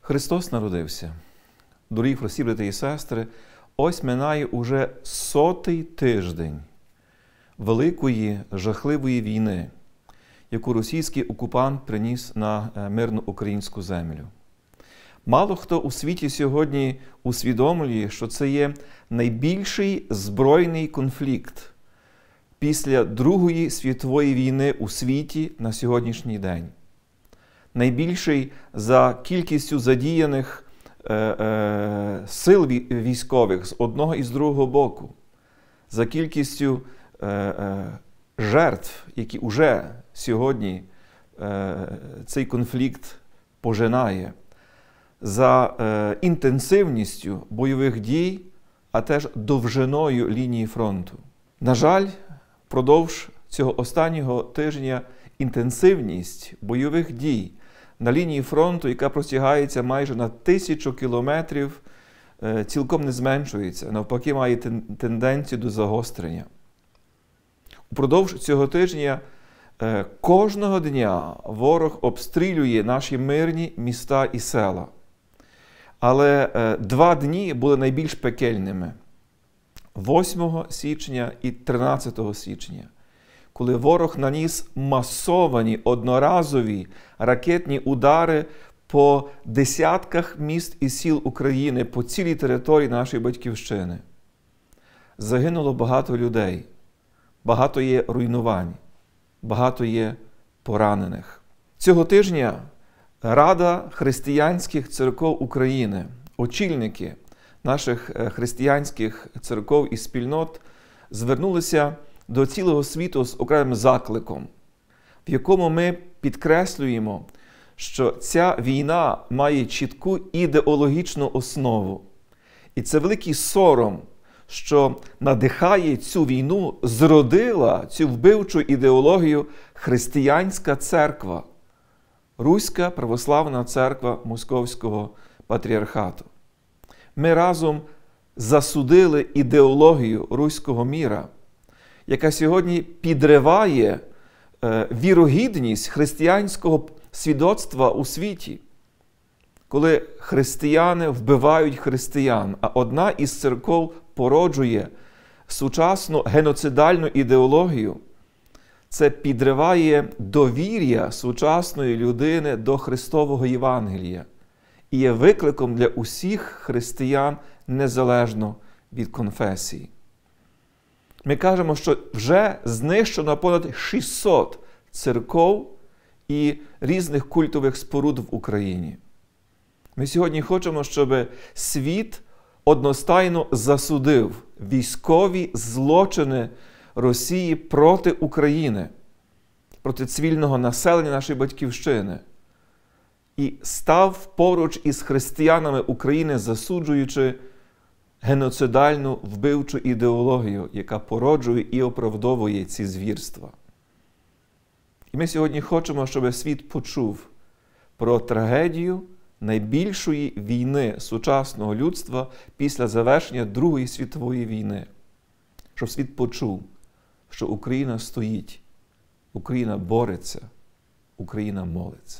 Христос народився. Дорогі прості брати і сестри, ось минає уже 100-й тиждень великої, жахливої війни, яку російський окупант приніс на мирну українську землю. Мало хто у світі сьогодні усвідомлює, що це є найбільший збройний конфлікт після Другої світової війни у світі на сьогоднішній день. Найбільший за кількістю задіяних сил військових з одного і з другого боку, за кількістю жертв, які вже сьогодні цей конфлікт пожинає, за інтенсивністю бойових дій, а теж довжиною лінії фронту. На жаль, впродовж цього останнього тижня інтенсивність бойових дій на лінії фронту, яка простягається майже на 1000 кілометрів, цілком не зменшується, навпаки має тенденцію до загострення. Упродовж цього тижня кожного дня ворог обстрілює наші мирні міста і села. Але 2 дні були найбільш пекельними – 8 січня і 13 січня, коли ворог наніс масовані одноразові ракетні удари по десятках міст і сіл України, по цілій території нашої батьківщини. Загинуло багато людей, багато є руйнувань, багато є поранених. Цього тижня Рада християнських церков України, очільники наших християнських церков і спільнот звернулися до цілого світу з окремим закликом, в якому ми підкреслюємо, що ця війна має чітку ідеологічну основу. І це великий сором, що надихає цю війну, зродила цю вбивчу ідеологію християнська церква, Руська православна церква Московського патріархату. Ми разом засудили ідеологію руського міра, яка сьогодні підриває вірогідність християнського свідоцтва у світі, коли християни вбивають християн, а одна із церков породжує сучасну геноцидальну ідеологію. Це підриває довір'я сучасної людини до Христового Євангелія і є викликом для усіх християн незалежно від конфесії. Ми кажемо, що вже знищено понад 600 церков і різних культових споруд в Україні. Ми сьогодні хочемо, щоб світ одностайно засудив військові злочини Росії проти України, проти цивільного населення нашої батьківщини. І став поруч із християнами України, засуджуючи геноцидальну вбивчу ідеологію, яка породжує і оправдовує ці звірства. І ми сьогодні хочемо, щоб світ почув про трагедію найбільшої війни сучасного людства після завершення Другої світової війни. Щоб світ почув, що Україна стоїть, Україна бореться, Україна молиться.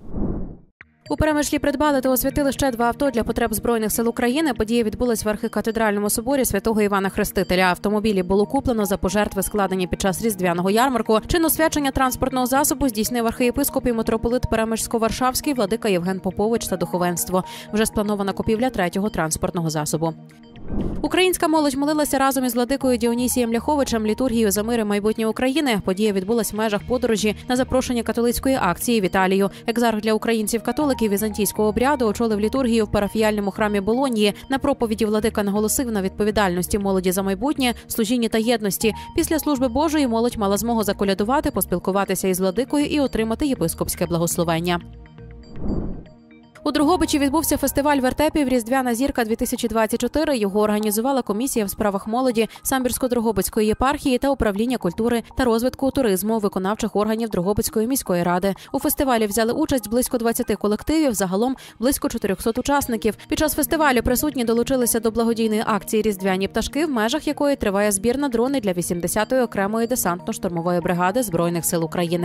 У Перемишлі придбали та освятили ще 2 авто для потреб Збройних сил України. Подія відбулась в архікатедральному соборі святого Івана Хрестителя. Автомобілі було куплено за пожертви, складені під час різдвяного ярмарку. Чин освячення транспортного засобу здійснив архієпископ і митрополит Перемишльсько-Варшавський владика Євген Попович та духовенство. Вже спланована купівля 3-го транспортного засобу. Українська молодь молилася разом із владикою Діонісієм Ляховичем літургію за мир і майбутнє України. Подія відбулась в межах подорожі на запрошення католицької акції в Італію. Екзарх для українців-католиків візантійського обряду очолив літургію в парафіяльному храмі Болоньї. На проповіді владика наголосив на відповідальності молоді за майбутнє, служінні та єдності. Після служби Божої молодь мала змогу заколядувати, поспілкуватися із владикою і отримати єпископське благословення. У Дрогобичі відбувся фестиваль вертепів «Різдвяна зірка-2024». Його організувала комісія в справах молоді Самбірсько-Дрогобицької єпархії та управління культури та розвитку туризму виконавчих органів Дрогобицької міської ради. У фестивалі взяли участь близько 20 колективів, загалом близько 400 учасників. Під час фестивалю присутні долучилися до благодійної акції «Різдвяні пташки», в межах якої триває збір на дрони для 80-ї окремої десантно-штурмової бригади Збройних сил України.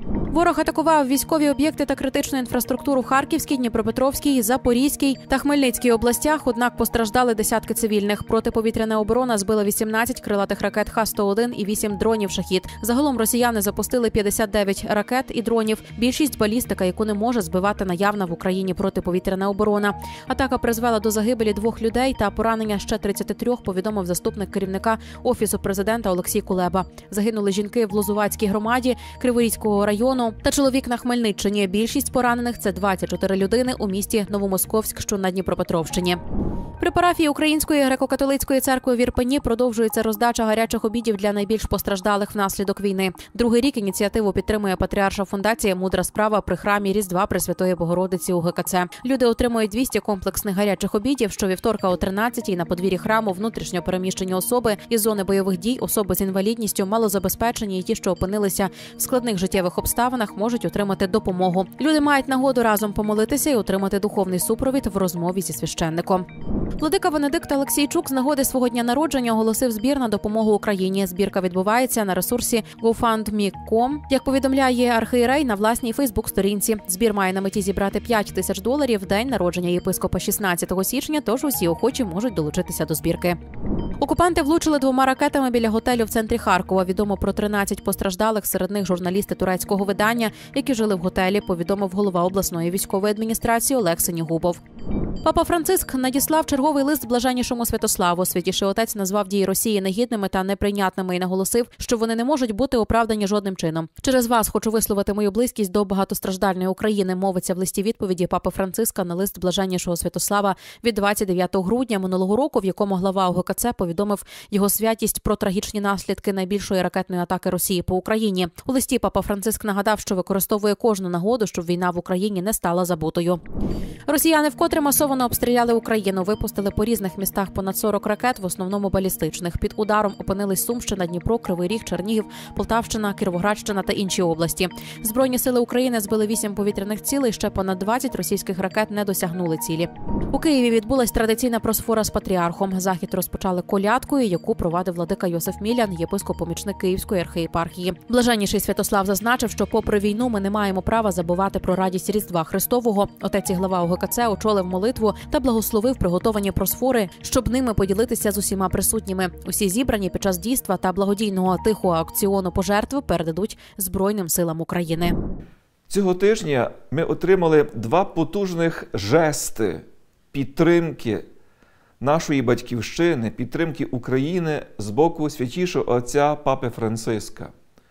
Ворог атакував військові об'єкти та критичну інфраструктуру в Харківській, Дніпропетровській, Запорізькій та Хмельницькій областях, однак постраждали десятки цивільних. Протиповітряна оборона збила 18 крилатих ракет Х-101 і 8 дронів «Шахід». Загалом росіяни запустили 59 ракет і дронів, більшість балістика, яку не може збивати наявна в Україні протиповітряна оборона. Атака призвела до загибелі 2 людей та поранення ще 33, повідомив заступник керівника Офісу президента Олексій Кулеба. Загинули жінки в Лозувацькій громаді Криворізького району та чоловік на Хмельниччині. Більшість поранених – це 24 людини у місті Новомосковськ, що на Дніпропетровщині. При парафії Української греко-католицької церкви в Ірпені продовжується роздача гарячих обідів для найбільш постраждалих внаслідок війни. Другий рік ініціативу підтримує Патріарша фундація «Мудра справа» при храмі Різдва Пресвятої Богородиці у ГКЦ. Люди отримують 200 комплексних гарячих обідів щовівторка о 13-й на подвір'ї храму внутрішньо переміщені особи із зони бойових дій, особи з інвалідністю, малозабезпечені і ті, що опинилися в складних життєвих обставинах, можуть отримати допомогу. Люди мають нагоду разом помолитися і отримати духовний супровід в розмові зі священником. Владика Венедикт Олексійчук з нагоди свого дня народження оголосив збір на допомогу Україні. Збірка відбувається на ресурсі GoFundMe.com. Як повідомляє архієрей на власній Фейсбук-сторінці. Збір має на меті зібрати $5000 в день народження єпископа 16 січня, тож усі охочі можуть долучитися до збірки. Окупанти влучили 2 ракетами біля готелю в центрі Харкова. Відомо про 13 постраждалих, серед них журналісти турецького видання, які жили в готелі, повідомив голова обласної військової адміністрації Олег Синігубов. Папа Франциск надіслав черговий лист Блаженнішому Святославу. Святіший отець назвав дії Росії негідними та неприйнятними і наголосив, що вони не можуть бути оправдані жодним чином. Через вас хочу висловити мою близькість до багатостраждальної України, мовиться в листі відповіді Папи Франциска на лист Блаженнішого Святослава від 29 грудня минулого року, в якому глава ОГКЦ повідомив його святість про трагічні наслідки найбільшої ракетної атаки Росії по Україні. У листі Папа Франциск нагадав, що використовує кожну нагоду, щоб війна в Україні не стала забутою. Росіяни вкотре масово обстріляли Україну, випустили по різних містах понад 40 ракет, в основному балістичних. Під ударом опинились Сумщина, Дніпро, Кривий Ріг, Чернігів, Полтавщина, Кіровоградщина та інші області. Збройні сили України збили 8 повітряних цілей, ще понад 20 російських ракет не досягнули цілі. У Києві відбулась традиційна просфора з патріархом. Захід розпочали колядкою, яку провадив владика Йосиф Мілян, єпископ-помічник Київської архієпархії. Блаженніший Святослав зазначив, що попри війну ми не маємо права забувати про радість Різдва Христового. Отець і глава ОГКЦ очолив молитву та благословив приготовані просфори, щоб ними поділитися з усіма присутніми. Усі зібрані під час дійства та благодійного тихого аукціону пожертви передадуть Збройним силам України. Цього тижня ми отримали 2 потужних жести підтримки нашої батьківщини, підтримки України з боку святішого отця Папи Франциска,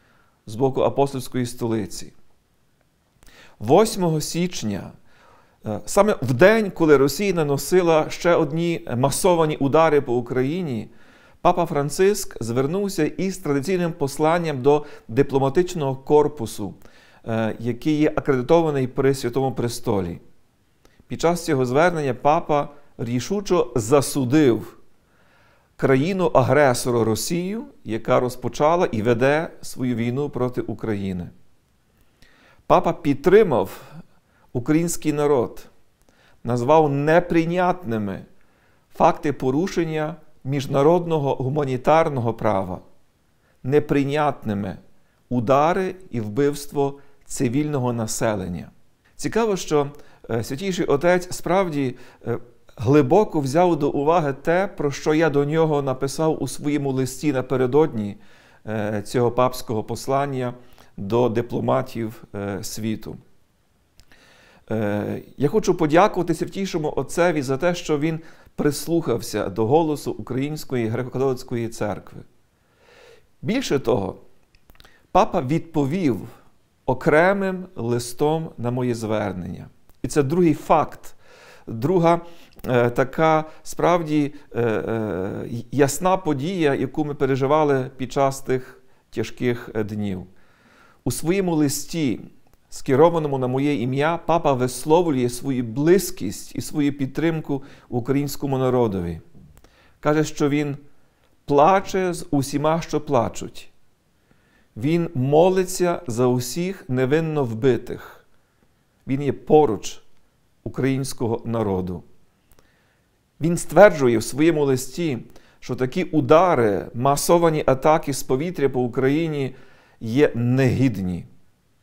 з боку апостольської столиці. 8 січня, саме в день, коли Росія наносила ще одні масовані удари по Україні, Папа Франциск звернувся із традиційним посланням до дипломатичного корпусу, який є акредитований при Святому Престолі. Під час цього звернення Папа рішучо засудив країну-агресора Росію, яка розпочала і веде свою війну проти України. Папа підтримав український народ, назвав неприйнятними факти порушення міжнародного гуманітарного права, неприйнятними удари і вбивство цивільного населення. Цікаво, що Святіший Отець справді глибоко взяв до уваги те, про що я до нього написав у своєму листі напередодні цього папського послання до дипломатів світу. Я хочу подякувати Святішому Отцеві за те, що він прислухався до голосу Української греко-католицької церкви. Більше того, Папа відповів окремим листом на моє звернення. І це другий факт, друга така справді ясна подія, яку ми переживали під час тих тяжких днів. У своєму листі, скерованому на моє ім'я, Папа висловлює свою близькість і свою підтримку українському народові. Каже, що він плаче з усіма, що плачуть. Він молиться за усіх невинно вбитих. Він є поруч українського народу. Він стверджує в своєму листі, що такі удари, масовані атаки з повітря по Україні є негідні.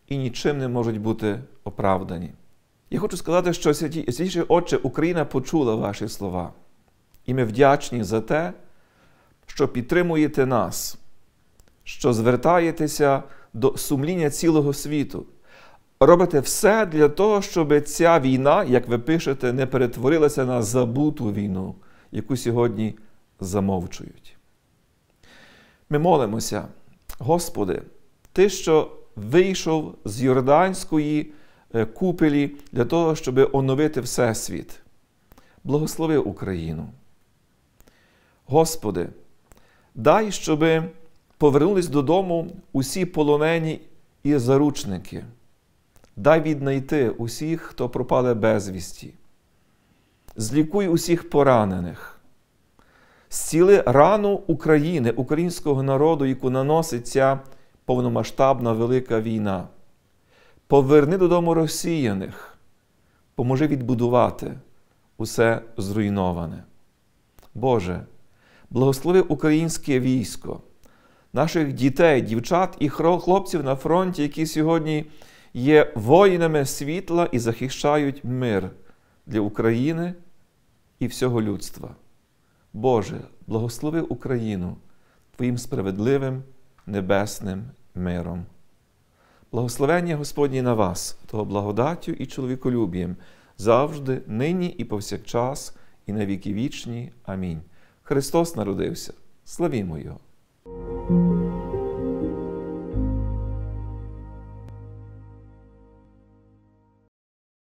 і нічим не можуть бути оправдані. Я хочу сказати, що Святіший Отче, Україна почула ваші слова. І ми вдячні за те, що підтримуєте нас, що звертаєтеся до сумління цілого світу. Робите все для того, щоб ця війна, як ви пишете, не перетворилася на забуту війну, яку сьогодні замовчують. Ми молимося, Господи, Ти, що вийшов з Йорданської купелі для того, щоб оновити Всесвіт. Благослови Україну. Господи, дай, щоб повернулись додому усі полонені і заручники. Дай віднайти усіх, хто пропали безвісті. Злікуй усіх поранених. Зціли рану України, українського народу, яку наносить ця повномасштабна велика війна. Поверни додому розсіяних. Поможи відбудувати усе зруйноване. Боже, благослови українське військо, наших дітей, дівчат і хлопців на фронті, які сьогодні є воїнами світла і захищають мир для України і всього людства. Боже, благослови Україну Твоїм справедливим небесним миром. Благословення Господнє на вас, того благодаттю і чоловіколюбієм, завжди, нині і повсякчас, і на віки вічні. Амінь. Христос народився. Славімо Його!